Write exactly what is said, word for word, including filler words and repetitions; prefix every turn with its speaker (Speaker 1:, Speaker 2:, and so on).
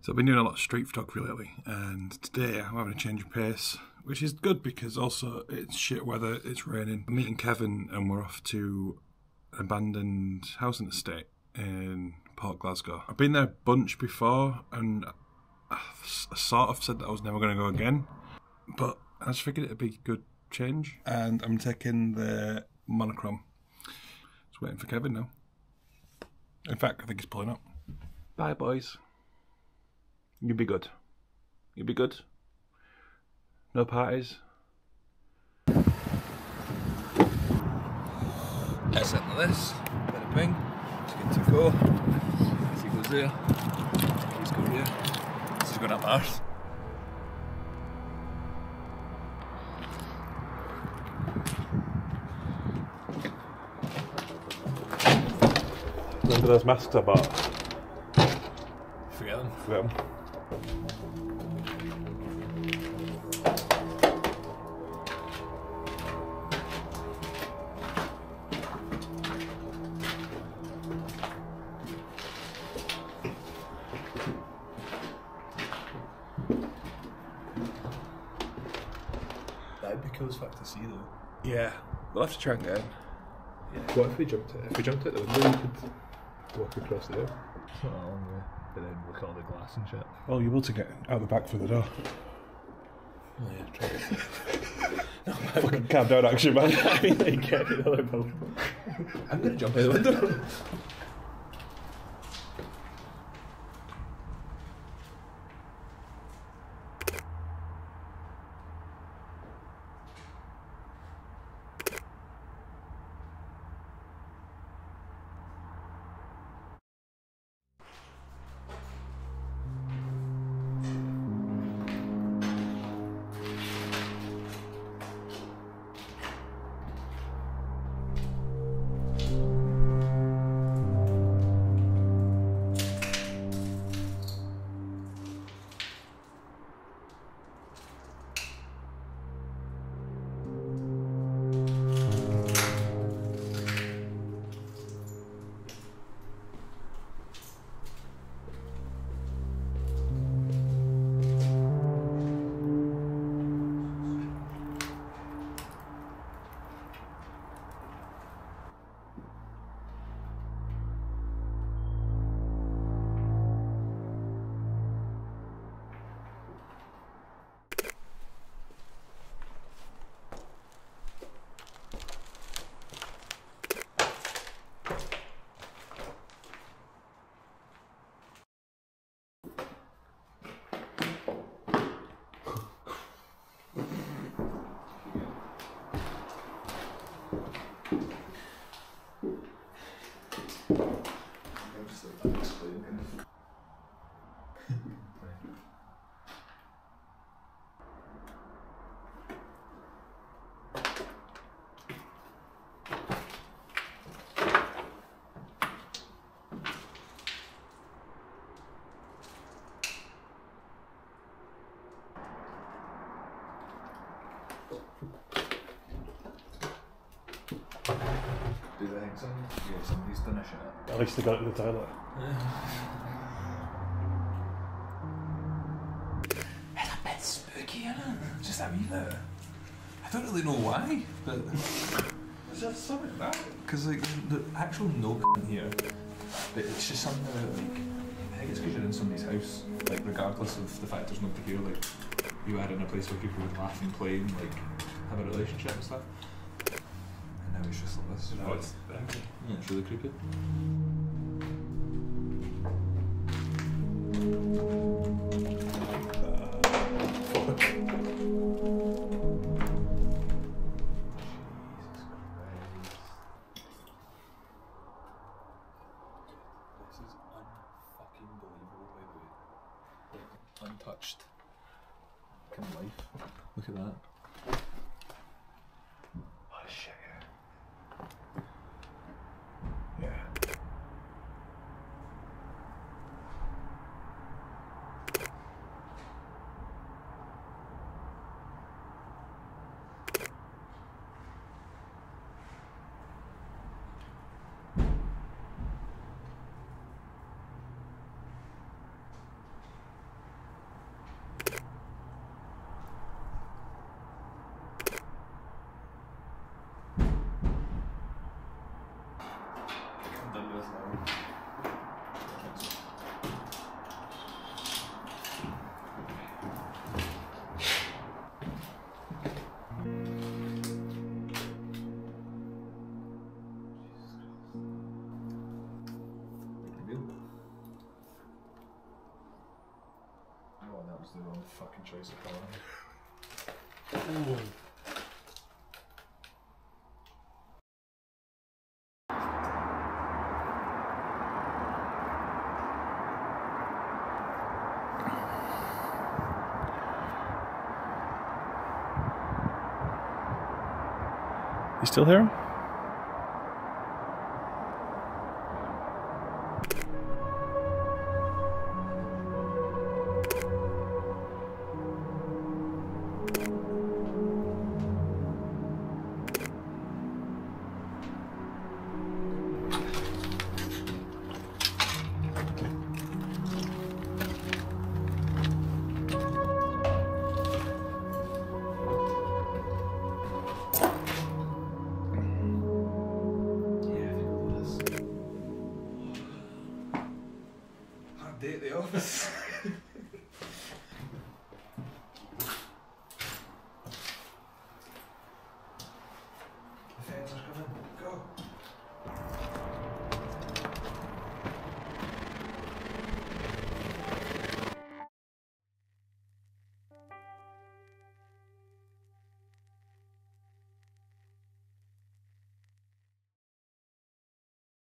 Speaker 1: So I've been doing a lot of street photography lately, and today I'm having a change of pace, which is good because also it's shit weather, it's raining. I'm meeting Kevin and we're off to an abandoned housing estate in Port Glasgow. I've been there a bunch before and I sort of said that I was never going to go again, but I just figured it'd be a good change. And I'm taking the monochrom. Just waiting for Kevin now. In fact, I think he's pulling up. Bye boys. You'll be good. You'll be good. No parties. Let's enter this. Bit of ping. It's good to go. As he goes there. He's going here. This is going up north. Remember those masks I bought? Forget them. Forget them.
Speaker 2: That'd be cool as fuck to see though.
Speaker 1: Yeah, we'll have to try and get in.
Speaker 2: Yeah. What if we jumped it? If we jumped it, the window, we could walk across there. It's not that long way, but then look at all the glass and shit.
Speaker 1: Well, you're able to get out the back through the door.
Speaker 2: Oh yeah, try it. No,
Speaker 1: Fucking calm down, action man.
Speaker 2: I mean, like, get to the other building. I'm gonna jump out the window. Do they think so? Yeah, somebody's done a shit.
Speaker 1: At least they got it in the toilet.
Speaker 2: It's a bit spooky, isn't it? Just a wee bit. I don't really know why, but
Speaker 1: Is there something about it?
Speaker 2: because like the actual note in here, but it's just something about like I think it's because you're in somebody's house, like regardless of the fact there's nobody here, like you are in a place where people would laugh and play and like have a relationship and stuff. And now it's just like this.
Speaker 1: Oh, it's empty.
Speaker 2: Yeah, it's really creepy. Untouched. Kind of life. Look at that.
Speaker 1: Oh shit, yeah. Yeah.
Speaker 2: fucking choice of colour.
Speaker 1: Ooh. You still hear him?
Speaker 2: Day at the office.